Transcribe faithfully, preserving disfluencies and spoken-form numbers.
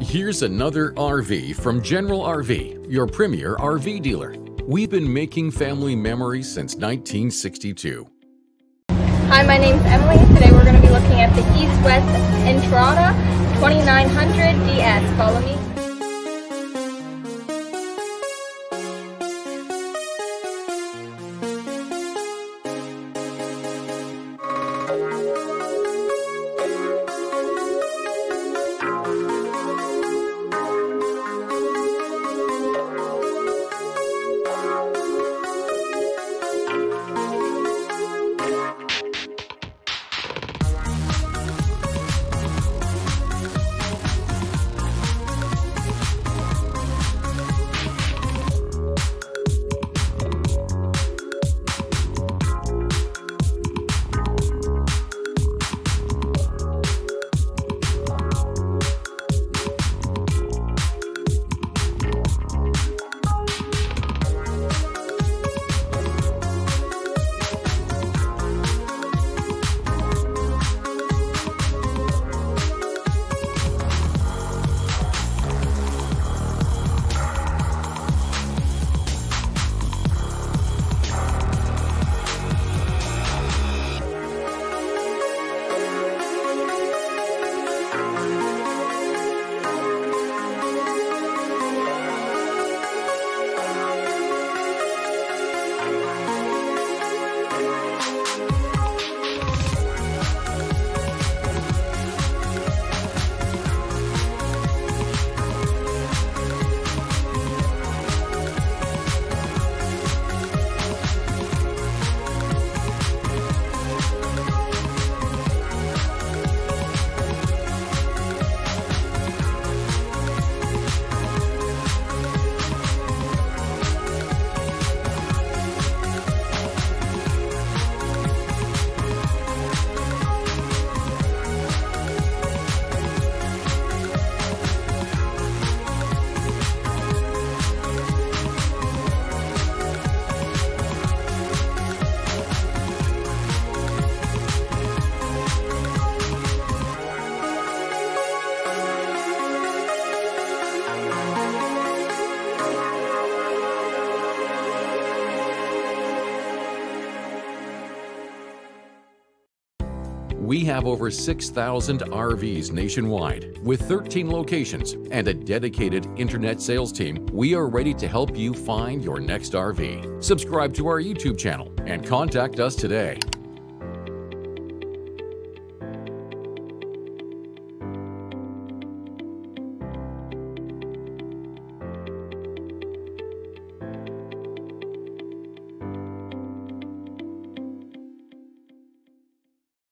Here's another R V from General R V, your premier R V dealer. We've been making family memories since nineteen sixty-two. Hi, my name's Emily. Today we're going to be looking at the West-Entrada twenty-nine hundred D S. Follow me. We have over six thousand R Vs nationwide with thirteen locations and a dedicated internet sales team. We are ready to help you find your next R V. Subscribe to our YouTube channel and contact us today.